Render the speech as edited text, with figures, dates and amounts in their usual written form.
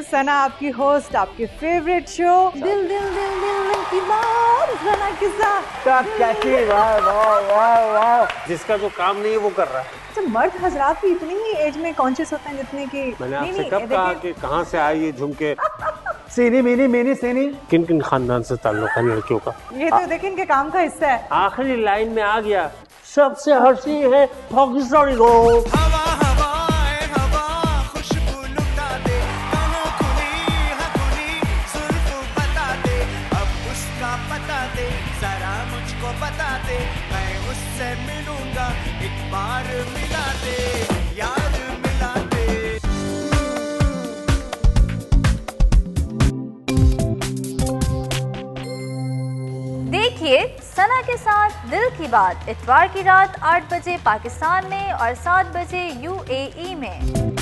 सना, आपकी होस्ट, आपके favourite show दिल दिल दिल दिल की बात सना के साथ। कैसी वाह वाह वाह वाह, जिसका जो काम नहीं है वो कर रहा है। अच्छा, मर्द हजरात भी इतनी ही एज में कॉन्शियस होते हैं जितने की। मैंने आपसे कब कहा कि कहाँ से आए ये झुमके? सीनी मीनी मीनी सीनी। किन किन खानदान से ताल्लुक है लड़कियों का? ये तो देखिए इनके काम का हिस्सा है। आखिरी लाइन में आ गया, सबसे हंसी है पाकिस्तानी लोग। उससे मिलूंगा, एक बार मिला दे यार, मिला दे। देखिए सना के साथ दिल की बात इतवार की रात 8 बजे पाकिस्तान में और 7 बजे UAE में।